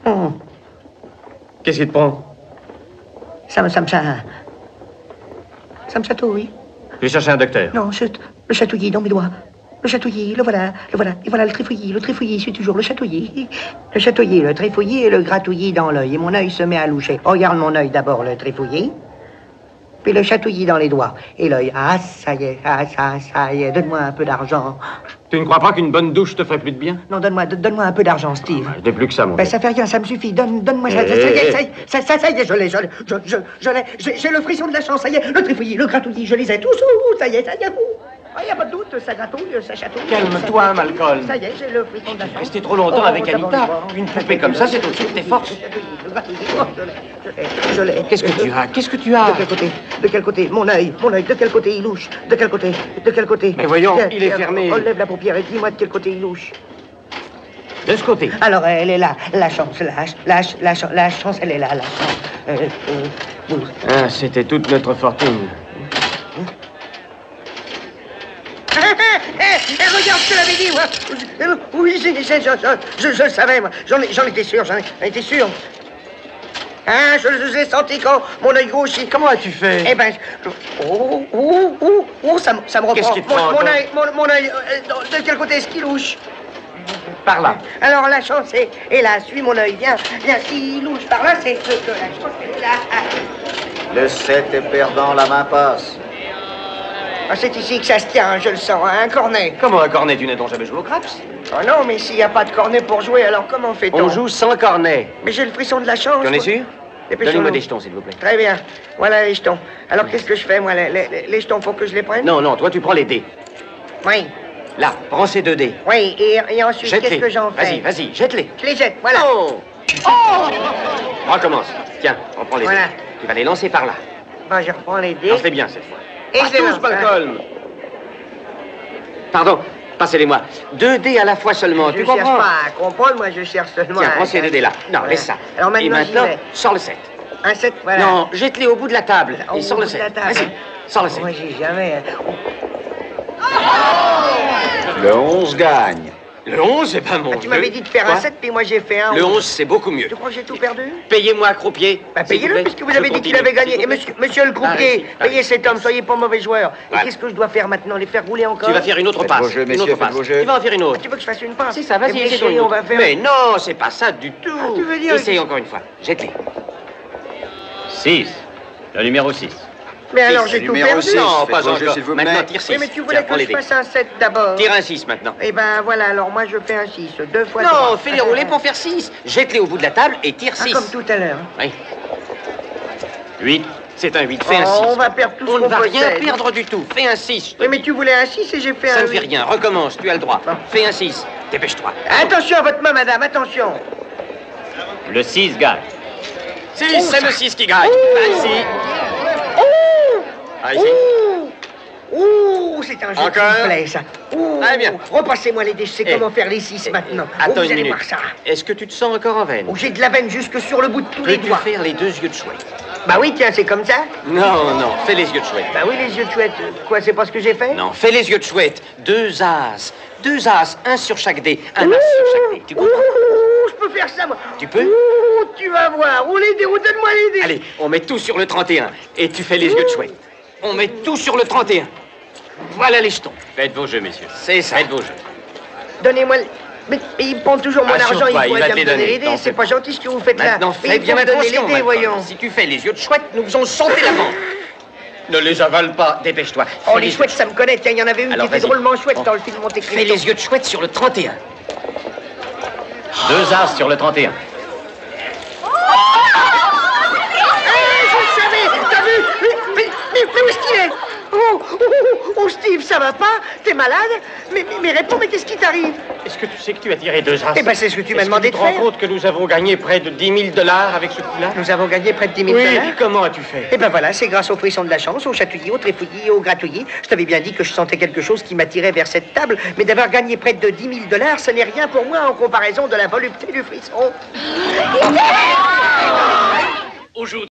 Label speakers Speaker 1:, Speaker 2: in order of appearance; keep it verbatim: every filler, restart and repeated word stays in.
Speaker 1: Oh.
Speaker 2: Qu'est-ce qui te prend?
Speaker 1: Ça me... ça me... ça, ça me chatouille.
Speaker 2: J'ai cherché un docteur.
Speaker 1: Non, chut, le chatouillis dans mes doigts. Le chatouillis, le voilà, le voilà. Et voilà le trifouillis. Le trifouillis, c'est toujours le chatouillis. Le chatouillis, le trifouillis et le gratouillis dans l'œil. Et mon œil se met à loucher. Oh, regarde mon œil d'abord, le trifouillis. Puis le chatouillis dans les doigts. Et l'œil, ah, ça y est, ah, ça, ça y est, donne-moi un peu d'argent.
Speaker 2: Tu ne crois pas qu'une bonne douche te ferait plus de bien?
Speaker 1: Non, donne-moi donne-moi un peu d'argent, Steve.
Speaker 2: Ah, j'ai plus que ça, mon
Speaker 1: Ben,
Speaker 2: gars.
Speaker 1: ça fait rien, ça me suffit. Donne, donne-moi ça.
Speaker 2: Eh,
Speaker 1: Ça, ça y est,
Speaker 2: eh,
Speaker 1: ça, y est, ça, ça, ça y est, je l'ai, je l'ai, je, je, je l'ai. J'ai j'ai le frisson de la chance, ça y est. Le trifouillis, le gratouillis, je les ai tous. Ouh, ça y est, ça y est. Il n'y a pas de doute, ça gratouille, ça chatouille.
Speaker 2: Calme-toi,
Speaker 1: ça...
Speaker 2: Malcolm.
Speaker 1: Ça y est, j'ai le frisson de la chance.
Speaker 2: Rester trop longtemps
Speaker 1: oh,
Speaker 2: avec
Speaker 1: oh,
Speaker 2: Anita. Une poupée comme ça, c'est au-dessus de tes forces.
Speaker 1: Le gratouillis, oh, je l'ai, je l'ai, je l'ai.
Speaker 2: Qu'est-ce que tu as? Qu'est-ce que tu as?
Speaker 1: De quel côté? De quel côté? Mon œil, mon œil, de quel côté il louche? De quel côté? De quel côté?
Speaker 2: Mais voyons,
Speaker 1: Tiens,
Speaker 2: il est
Speaker 1: tiens,
Speaker 2: fermé.
Speaker 1: Enlève la paupière et dis-moi de quel côté il louche.
Speaker 2: De ce côté.
Speaker 1: Alors, elle est là, la chance, la, la, la, la chance, elle est là, la chance. Euh, euh, oui.
Speaker 2: Ah, c'était toute notre fortune.
Speaker 1: Eh, eh, regarde ce que l'avais dit, moi. Je- Oui, je, je, je, je, je le savais, moi. J'en j'en étais sûr, j'en j'en étais sûr. Hein, je, je l'ai senti quand mon œil grossit.
Speaker 2: Comment as-tu fait?
Speaker 1: Eh ben, je- oh, oh, oh, oh, ça, me- ça me reprend.
Speaker 2: Qu'est-ce qui te
Speaker 1: mon,
Speaker 2: prend
Speaker 1: mon
Speaker 2: encore?
Speaker 1: œil, mon, mon œil, euh, de quel côté est-ce qu'il louche?
Speaker 2: Par là.
Speaker 1: Alors la chance est, est là, suis mon œil, viens, viens, s'il louche par là, c'est que, que la chance est là. Ah.
Speaker 3: Le sept est perdant, la main passe.
Speaker 1: Ah, c'est ici que ça se tient, je le sens, hein, un cornet.
Speaker 2: Comment un cornet? Tu n'as donc jamais joué au craps?
Speaker 1: Oh non, mais s'il n'y a pas de cornet pour jouer, alors comment fait-on?
Speaker 2: On joue sans cornet.
Speaker 1: Mais j'ai le frisson de la chance.
Speaker 2: Tu en es sûr?
Speaker 1: Dépêchons-nous.
Speaker 2: Donnez-moi des jetons, s'il vous plaît.
Speaker 1: Très bien. Voilà les jetons. Alors qu'est-ce que je fais, moi? Les, les, les jetons, faut que je les prenne?
Speaker 2: Non, non, toi, tu prends les dés.
Speaker 1: Oui.
Speaker 2: Là, prends ces deux dés.
Speaker 1: Oui, et, et ensuite,
Speaker 2: Jette-les.
Speaker 1: qu'est-ce que j'en fais?
Speaker 2: Vas-y, vas-y, jette-les.
Speaker 1: Je les jette, voilà.
Speaker 2: Oh!
Speaker 1: Oh!
Speaker 2: Recommence. Tiens, on prend les
Speaker 1: Voilà.
Speaker 2: dés. Tu vas les lancer par là.
Speaker 1: Bon, je reprends les dés.
Speaker 2: Lance-les bien cette fois.
Speaker 1: Et
Speaker 2: Pas
Speaker 1: je les
Speaker 2: tous,
Speaker 1: lance, hein.
Speaker 2: Malcolm. Pardon, passez-les-moi. Deux dés à la fois seulement,
Speaker 1: Je
Speaker 2: tu
Speaker 1: cherche
Speaker 2: comprends?
Speaker 1: pas à comprendre, moi je cherche seulement
Speaker 2: Tiens,
Speaker 1: à...
Speaker 2: prends ces deux dés-là. Non,
Speaker 1: Voilà.
Speaker 2: laisse ça.
Speaker 1: Alors maintenant,
Speaker 2: Et maintenant,
Speaker 1: j'y vais.
Speaker 2: sors le sept.
Speaker 1: Un sept, voilà.
Speaker 2: Non, jette-les au bout de la table.
Speaker 1: Au
Speaker 2: Et sors
Speaker 1: bout
Speaker 2: le
Speaker 1: de
Speaker 2: sept.
Speaker 1: la table.
Speaker 2: Vas-y, sors le sept.
Speaker 1: Moi, j'ai jamais...
Speaker 3: Le onze gagne.
Speaker 2: Le onze, c'est pas mon
Speaker 1: Ah, tu
Speaker 2: jeu.
Speaker 1: m'avais dit de faire
Speaker 2: Quoi?
Speaker 1: un sept, puis moi j'ai fait un
Speaker 2: Le
Speaker 1: onze.
Speaker 2: onze, c'est beaucoup mieux.
Speaker 1: Tu crois que j'ai tout perdu?
Speaker 2: Payez-moi à croupier.
Speaker 1: Bah,
Speaker 2: s'il vous
Speaker 1: payez-le,
Speaker 2: plaît.
Speaker 1: puisque vous
Speaker 2: Je
Speaker 1: avez dit qu'il
Speaker 2: continue,
Speaker 1: avait gagné.
Speaker 2: s'il
Speaker 1: Et
Speaker 2: vous plaît.
Speaker 1: monsieur, monsieur le croupier,
Speaker 2: Allez-y,
Speaker 1: payez
Speaker 2: allez.
Speaker 1: cet homme, soyez pas mauvais joueur. Et
Speaker 2: Voilà.
Speaker 1: qu'est-ce que je dois faire maintenant? Les faire rouler encore?
Speaker 2: Tu vas faire une autre
Speaker 3: Faites
Speaker 2: passe.
Speaker 3: vos jeux,
Speaker 2: une
Speaker 3: messieurs,
Speaker 2: autre
Speaker 3: faites
Speaker 2: passe.
Speaker 3: vos jeux.
Speaker 2: Tu vas en faire une
Speaker 1: Ah,
Speaker 2: autre.
Speaker 1: tu veux que je fasse une passe?
Speaker 2: C'est ça,
Speaker 1: Eh
Speaker 2: vas-y,
Speaker 1: bien,
Speaker 2: essaye
Speaker 1: chérie,
Speaker 2: donc.
Speaker 1: on va faire...
Speaker 2: Mais non, c'est pas ça du tout.
Speaker 1: Ah, tu veux dire-
Speaker 2: Essaye encore une fois. Jette-les. six. Le numéro six.
Speaker 1: Mais alors
Speaker 2: Six,
Speaker 1: j'ai
Speaker 2: le
Speaker 1: tout
Speaker 3: numéro
Speaker 1: perdu.
Speaker 3: six.
Speaker 2: Non,
Speaker 3: faites
Speaker 2: pas
Speaker 3: vos jeux,
Speaker 2: encore.
Speaker 3: s'il vous plaît.
Speaker 2: Maintenant, tire six.
Speaker 1: Oui, mais tu
Speaker 2: Tiens,
Speaker 1: voulais
Speaker 2: prends
Speaker 1: que
Speaker 2: les
Speaker 1: je
Speaker 2: dés.
Speaker 1: fasse un sept d'abord.
Speaker 2: Tire un six maintenant.
Speaker 1: Eh ben voilà, alors moi je fais un six. Deux fois
Speaker 2: Non,
Speaker 1: trois.
Speaker 2: fais-les rouler pour faire six. Jette-les au bout de la table et tire
Speaker 1: Ah,
Speaker 2: six.
Speaker 1: comme tout à l'heure.
Speaker 2: Oui. huit. C'est un huit. Fais un
Speaker 1: Oh,
Speaker 2: six.
Speaker 1: on va perdre tout ce
Speaker 2: On ne
Speaker 1: qu'on
Speaker 2: va rien
Speaker 1: possède.
Speaker 2: perdre du tout. Fais un six. je te
Speaker 1: Oui, mais
Speaker 2: dis.
Speaker 1: tu voulais un six et j'ai fait
Speaker 2: Ça
Speaker 1: un
Speaker 2: ne fait
Speaker 1: huit.
Speaker 2: rien. Recommence. Tu as le droit.
Speaker 1: Bon.
Speaker 2: Fais un six. Dépêche-toi.
Speaker 1: Attention à votre main, madame, attention.
Speaker 2: Le six gagne. six, c'est le six qui gagne.
Speaker 1: Ouh.
Speaker 2: Vas-y.
Speaker 1: Ouh!
Speaker 2: Ah, ici.
Speaker 1: Ouh! Ouh, c'est un jeu
Speaker 2: Encore.
Speaker 1: qui me plaît, ça. Ouh.
Speaker 2: Très bien.
Speaker 1: Repassez-moi les dés, je sais
Speaker 2: Eh.
Speaker 1: comment faire les six maintenant. Oh,
Speaker 2: Attends
Speaker 1: vous
Speaker 2: une
Speaker 1: allez
Speaker 2: minute.
Speaker 1: voir ça.
Speaker 2: Est-ce que tu te sens encore en veine?
Speaker 1: Oh, j'ai de la veine jusque sur le bout de tous les
Speaker 2: Peux-tu
Speaker 1: doigts.
Speaker 2: faire les deux yeux de chouette?
Speaker 1: Bah oui, tiens, c'est comme ça.
Speaker 2: Non, non, fais les yeux de chouette.
Speaker 1: Bah oui, les yeux de chouette. Quoi, c'est pas ce que j'ai fait?
Speaker 2: Non, fais les yeux de chouette. Deux as. Deux as, un sur chaque dé. Un as sur chaque dé. Tu comprends?
Speaker 1: Ouh, je peux faire ça, moi.
Speaker 2: Tu peux?
Speaker 1: Ouh, tu vas voir. Où les dés? Où donne-moi les dés?
Speaker 2: Allez, on met tout sur le trente et un. Et tu fais les yeux de chouette. On met tout sur le trente et un. Voilà les jetons. Faites vos jeux, messieurs. C'est ça. Faites vos jeux.
Speaker 1: Donnez-moi le... Mais, mais il prend toujours mon
Speaker 2: Assure-toi,
Speaker 1: argent, il
Speaker 2: il
Speaker 1: pourrait
Speaker 2: va
Speaker 1: bien
Speaker 2: te
Speaker 1: me
Speaker 2: les
Speaker 1: donner
Speaker 2: donner.
Speaker 1: les dés.
Speaker 2: T'en
Speaker 1: C'est
Speaker 2: fais
Speaker 1: pas gentil ce que vous faites là.
Speaker 2: Maintenant,
Speaker 1: Mais
Speaker 2: fais
Speaker 1: il
Speaker 2: bien
Speaker 1: faut me donner
Speaker 2: attention,
Speaker 1: les dés,
Speaker 2: Malcolm.
Speaker 1: voyons.
Speaker 2: Si tu fais les yeux de chouette, nous faisons sauter la banque. Ne les avale pas. Dépêche-toi.
Speaker 1: Oh,
Speaker 2: Fais
Speaker 1: les
Speaker 2: yeux
Speaker 1: chouettes,
Speaker 2: de
Speaker 1: ça me connaît. Tiens, il y en avait une
Speaker 2: Alors,
Speaker 1: qui était
Speaker 2: vas-y.
Speaker 1: drôlement chouette
Speaker 2: Bon.
Speaker 1: dans le film Monte Cristo.
Speaker 2: Fais les yeux de chouette sur le trente et un. Deux as sur le trente et un.
Speaker 1: Eh, je le savais. T'as vu? Mais, mais, mais, mais où est-ce qu'il est? Oh, oh, oh, oh, Steve, ça va pas? T'es malade? Mais, mais, mais réponds, mais qu'est-ce qui t'arrive?
Speaker 2: Est-ce que tu sais que tu as tiré deux as?
Speaker 1: Eh ben, c'est ce que tu m'as
Speaker 2: Est-ce
Speaker 1: demandé
Speaker 2: que
Speaker 1: de
Speaker 2: tu te rends
Speaker 1: faire.
Speaker 2: compte que nous avons gagné près de dix mille dollars avec ce coup-là?
Speaker 1: Nous avons gagné près de dix mille
Speaker 2: Oui,
Speaker 1: dollars.
Speaker 2: comment as-tu fait?
Speaker 1: Eh ben voilà, c'est grâce au frisson de la chance, au chatouillis, au trifouillis, au gratouillis. Je t'avais bien dit que je sentais quelque chose qui m'attirait vers cette table, mais d'avoir gagné près de dix mille dollars, ce n'est rien pour moi en comparaison de la volupté du frisson.
Speaker 2: Aujourd'hui.